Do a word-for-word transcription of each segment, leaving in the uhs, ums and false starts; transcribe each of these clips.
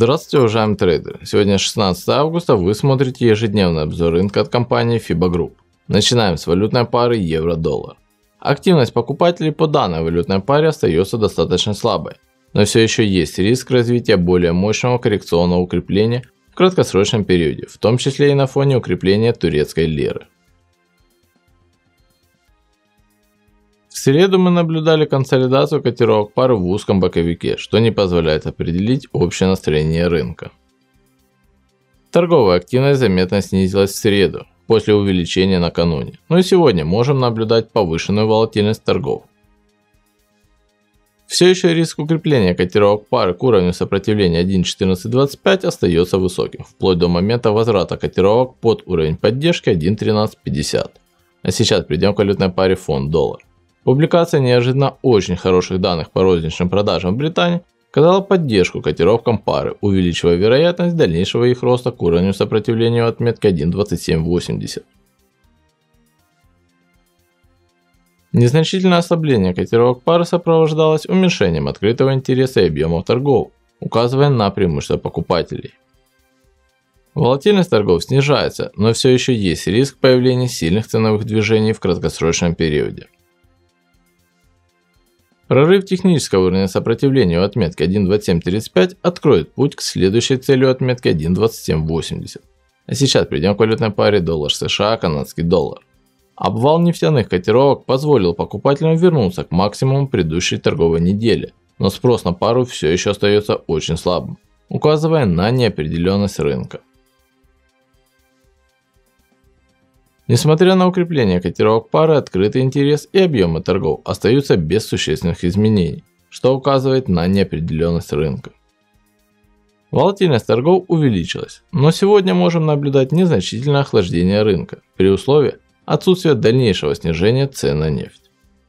Здравствуйте, уважаемые трейдеры! Сегодня шестнадцатое августа, вы смотрите ежедневный обзор рынка от компании FIBA Group. Начинаем с валютной пары евро-доллар. Активность покупателей по данной валютной паре остается достаточно слабой, но все еще есть риск развития более мощного коррекционного укрепления в краткосрочном периоде, в том числе и на фоне укрепления турецкой лиры. В среду мы наблюдали консолидацию котировок пары в узком боковике, что не позволяет определить общее настроение рынка. Торговая активность заметно снизилась в среду, после увеличения накануне, но и сегодня можем наблюдать повышенную волатильность торгов. Все еще риск укрепления котировок пары к уровню сопротивления один четырнадцать двадцать пять остается высоким, вплоть до момента возврата котировок под уровень поддержки один тринадцать пятьдесят. А сейчас перейдем к валютной паре фунт-доллар. Публикация неожиданно очень хороших данных по розничным продажам в Британии оказала поддержку котировкам пары, увеличивая вероятность дальнейшего их роста к уровню сопротивления отметки один двадцать семь восемьдесят. Незначительное ослабление котировок пары сопровождалось уменьшением открытого интереса и объемов торгов, указывая на преимущество покупателей. Волатильность торгов снижается, но все еще есть риск появления сильных ценовых движений в краткосрочном периоде. Прорыв технического уровня сопротивления у отметки один двадцать семь тридцать пять откроет путь к следующей цели у отметки один двадцать семь восемьдесят. А сейчас перейдем к валютной паре доллар США, канадский доллар. Обвал нефтяных котировок позволил покупателям вернуться к максимуму предыдущей торговой недели, но спрос на пару все еще остается очень слабым, указывая на неопределенность рынка. Несмотря на укрепление котировок пары, открытый интерес и объемы торгов остаются без существенных изменений, что указывает на неопределенность рынка. Волатильность торгов увеличилась, но сегодня можем наблюдать незначительное охлаждение рынка при условии отсутствия дальнейшего снижения цен на нефть.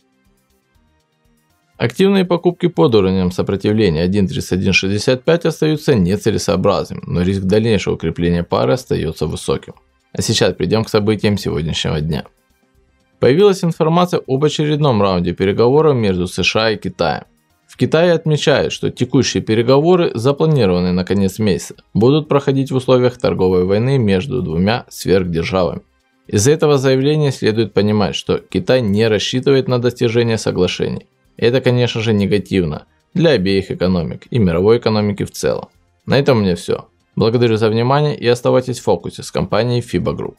Активные покупки под уровнем сопротивления один тридцать один шестьдесят пять остаются нецелесообразными, но риск дальнейшего укрепления пары остается высоким. А сейчас перейдем к событиям сегодняшнего дня. Появилась информация об очередном раунде переговоров между США и Китаем. В Китае отмечают, что текущие переговоры, запланированные на конец месяца, будут проходить в условиях торговой войны между двумя сверхдержавами. Из этого заявления следует понимать, что Китай не рассчитывает на достижение соглашений. Это, конечно же, негативно для обеих экономик и мировой экономики в целом. На этом у меня все. Благодарю за внимание и оставайтесь в фокусе с компанией FIBA Group.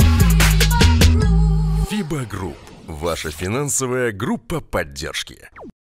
FIBA Group – ваша финансовая группа поддержки.